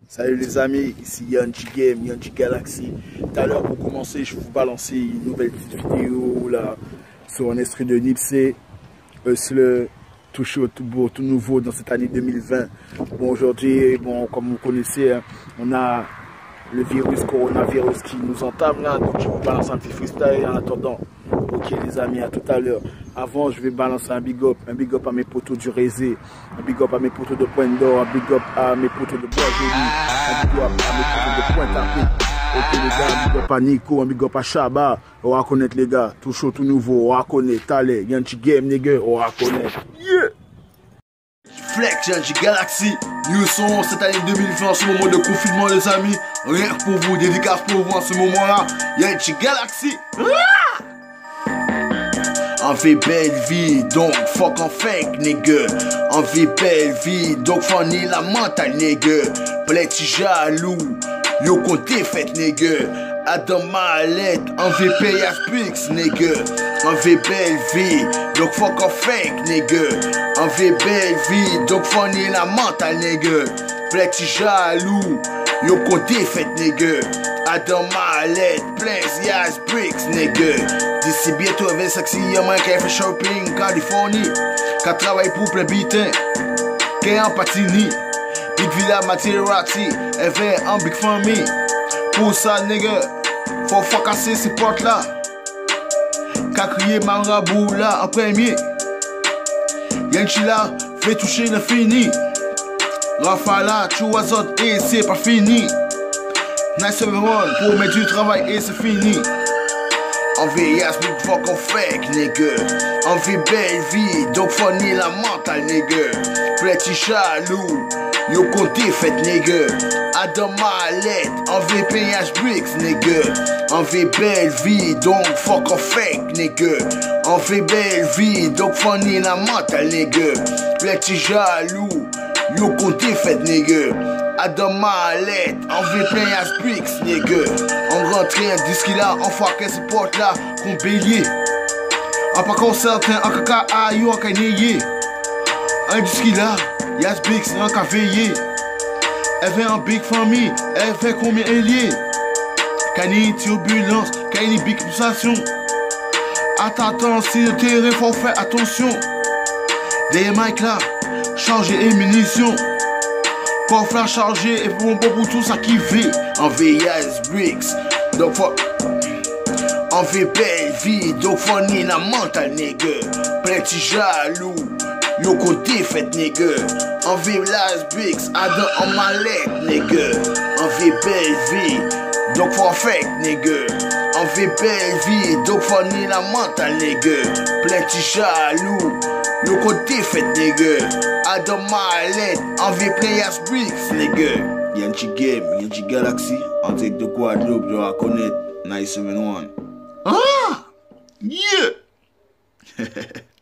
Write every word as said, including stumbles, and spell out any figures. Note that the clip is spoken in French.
Salut les amis, ici Yanji Game, Yanji Galaxy. Tout à l'heure pour commencer, je vais vous balancer une nouvelle petite vidéo là sur un extrait de Nipsey Hussle, tout chaud, tout beau, tout nouveau dans cette année deux mille vingt. Bon aujourd'hui, bon comme vous connaissez, hein, on a le virus coronavirus qui nous entame là, donc je vais vous balancer un petit freestyle en attendant. Ok les amis, à tout à l'heure. Avant je vais balancer un big up, un big up à mes potos du Rézé, un big up à mes potos de Pointe d'Or, un big up à mes potos de Bois-Joli, un big up à mes potos de Pointe-à-Pitre. Ok les gars, un big up à Nico, un big up à Chaba. On va connaître les gars, tout chaud, tout nouveau, on va connaître, allez, Yanji Game nigga, on va connaître. Yeah! Flex, Yanji Galaxy, nous sommes cette année deux mille vingt en ce moment de confinement les amis. Rien que pour vous, dédicace pour vous en ce moment là, Yanji Galaxy. Ah! On vit belle vie, donc fuck en fake, nigga. On vit belle vie, donc fournit la mentale, nigga. Pléti jaloux, yo compté fait, nigga. Adam Mallet, on vit pay as bricks, nigga. On vit belle vie, donc fuck en fake, nigga. On vit belle vie, donc fournit la mentale, nigga. Pléti jaloux, yo compté fait, nigga. Adam Mallet, plein as bricks, nigga. D'ici bientôt vingt-cinq ans, qui fait shopping Californie, qui travaille pour plein bitin, qui est en patini, Big Villa Maserati, elle fait en big family. Pour ça, nigga, faut fracasser ces portes là, qu'a crié Marabou là en premier. Yanchi là, fait toucher le fini. Rafala, tu vois autres et c'est pas fini. Nice everyone, pour mettre du travail et c'est fini. On vit yes, big fuck on fake, nigga. On vit belle vie, donc fournit la mentale, nigga. Pléti jaloux, yo compté fait, nigga. Adam Mallet, on vit pay as bricks, nigga. On vit belle vie, donc fuck on fake, nigga. On vit belle vie, donc fournit la mentale, nigga. Pléti jaloux, yo compté fait, nigga. Adam Mallet, on veut plein as bricks, nigga. On rentre un disque là, on fuck ces portes là, qu'on bélier. On pas qu'on certain, on kaka aïe, on kanyé. Un disque là, yas bricks, on ka veillé. Elle fait en big famille, elle fait combien elle y est. Kani turbulence, kani big pulsation. Attends, si le terrain faut faire attention. Des mics là, charger et munitions. Coffre à charger et pour pour tout ça qui vit. On vit yes bricks, donc faut. On vit belle vie, donc fournit la mentale, nigga. Pléti jaloux, yo compté fait, nigga. On vit las bricks, Adam en Mallet, nigga. On vit belle vie, donc faut fake, nigga. On vit belle vie, donc fournit la mentale, nigga. Pléti jaloux, yo compté fait, nigga. Adam Mallet, on vit play as bricks, nigga. Yanji Game, Yanji Galaxy, on take the Guadeloupe, je vais connaître nine seven one. Ah! Yeah!